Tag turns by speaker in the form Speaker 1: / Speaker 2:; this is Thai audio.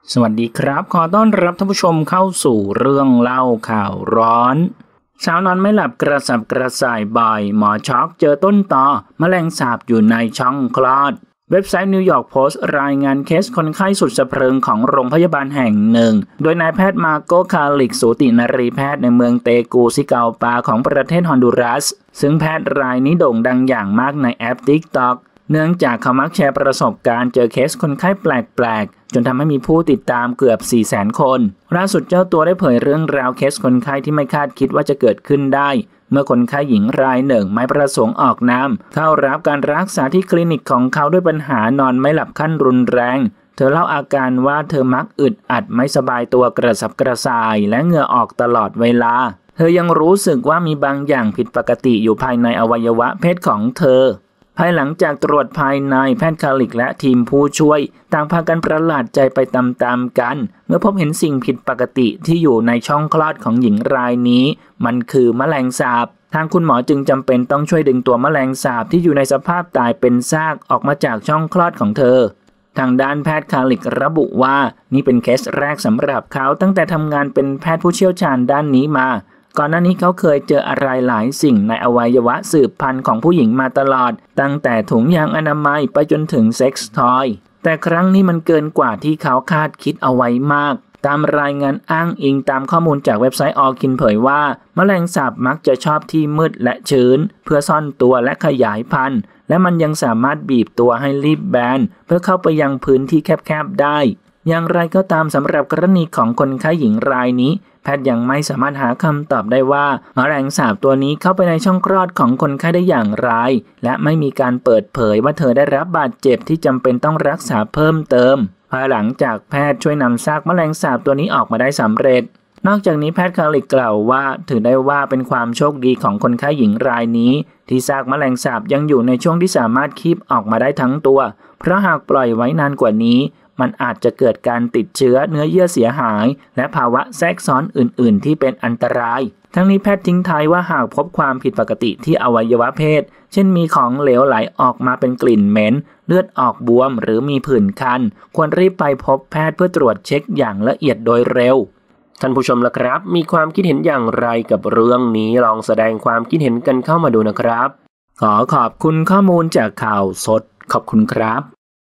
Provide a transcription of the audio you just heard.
Speaker 1: สวัสดีครับขอต้อนรับท่านผู้ชมเข้าสู่เรื่องเล่าข่าวร้อนเช้านอนไม่หลับกระสับกระส่ายบ่อยหมอช็อกเจอต้นตอแมลงสาบอยู่ในช่องคลอดเว็บไซต์นิวยอร์กโพสต์รายงานเคสคนไข้สุดสะพรึงของโรงพยาบาลแห่งหนึ่งโดยนายแพทย์มาโกคาลิกสูตินรีแพทย์ในเมืองเตกูซิเกาปาของประเทศฮอนดูรัสซึ่งแพทย์รายนี้โด่งดังอย่างมากในแอป TikTokเนื่องจากเขามักแชร์ประสบการณ์เจอเคสคนไข้แปลกๆจนทำให้มีผู้ติดตามเกือบ 400,000 คนล่าสุดเจ้าตัวได้เผยเรื่องราวเคสคนไข้ที่ไม่คาดคิดว่าจะเกิดขึ้นได้เมื่อคนไข้หญิงรายหนึ่งไม่ประสงค์ออกนามเข้ารับการรักษาที่คลินิกของเขาด้วยปัญหานอนไม่หลับขั้นรุนแรงเธอเล่าอาการว่าเธอมักอึดอัดไม่สบายตัวกระสับกระส่ายและเหงื่อออกตลอดเวลาเธอยังรู้สึกว่ามีบางอย่างผิดปกติอยู่ภายในอวัยวะเพศของเธอภายหลังจากตรวจภายในแพทย์คลินิกและทีมผู้ช่วยต่างพากันประหลาดใจไปตามๆกันเมื่อพบเห็นสิ่งผิดปกติที่อยู่ในช่องคลอดของหญิงรายนี้มันคือแมลงสาบทางคุณหมอจึงจำเป็นต้องช่วยดึงตัวแมลงสาบที่อยู่ในสภาพตายเป็นซากออกมาจากช่องคลอดของเธอทางด้านแพทย์คลินิกระบุว่านี่เป็นเคสแรกสำหรับเขาตั้งแต่ทำงานเป็นแพทย์ผู้เชี่ยวชาญด้านนี้มาก่อนหน้านี้เขาเคยเจออะไรหลายสิ่งในอวัยวะสืบพันธุ์ของผู้หญิงมาตลอดตั้งแต่ถุงยางอนามัยไปจนถึงเซ็กส์ทอยแต่ครั้งนี้มันเกินกว่าที่เขาคาดคิดเอาไว้มากตามรายงานอ้างอิงตามข้อมูลจากเว็บไซต์ออคินเผยว่าแมลงสาบมักจะชอบที่มืดและชื้นเพื่อซ่อนตัวและขยายพันธุ์และมันยังสามารถบีบตัวให้รีบแบนเพื่อเข้าไปยังพื้นที่แคบๆได้อย่างไรก็ตามสำหรับกรณีของคนไข้หญิงรายนี้แพทย์ยังไม่สามารถหาคำตอบได้ว่าแมลงสาบตัวนี้เข้าไปในช่องคลอดของคนไข้ได้อย่างไรและไม่มีการเปิดเผยว่าเธอได้รับบาดเจ็บที่จำเป็นต้องรักษาเพิ่มเติมภายหลังจากแพทย์ช่วยนำซากแมลงสาบตัวนี้ออกมาได้สำเร็จนอกจากนี้แพทย์คลินิกกล่าวว่าถือได้ว่าเป็นความโชคดีของคนไข้หญิงรายนี้ที่ซากแมลงสาบยังอยู่ในช่วงที่สามารถคีบออกมาได้ทั้งตัวเพราะหากปล่อยไว้นานกว่านี้มันอาจจะเกิดการติดเชื้อเนื้อเยื่อเสียหายและภาวะแทรกซ้อนอื่นๆที่เป็นอันตรายทั้งนี้แพทย์ทิ้งท้ายว่าหากพบความผิดปกติที่อวัยวะเพศเช่นมีของเหลวไหลออกมาเป็นกลิ่นเหม็นเลือดออกบวมหรือมีผื่นคันควรรีบไปพบแพทย์เพื่อตรวจเช็คอย่างละเอียดโดยเร็วท่านผู้ชมล่ะครับมีความคิดเห็นอย่างไรกับเรื่องนี้ลองแสดงความคิดเห็นกันเข้ามาดูนะครับขอขอบคุณข้อมูลจากข่าวสดขอบคุณครับ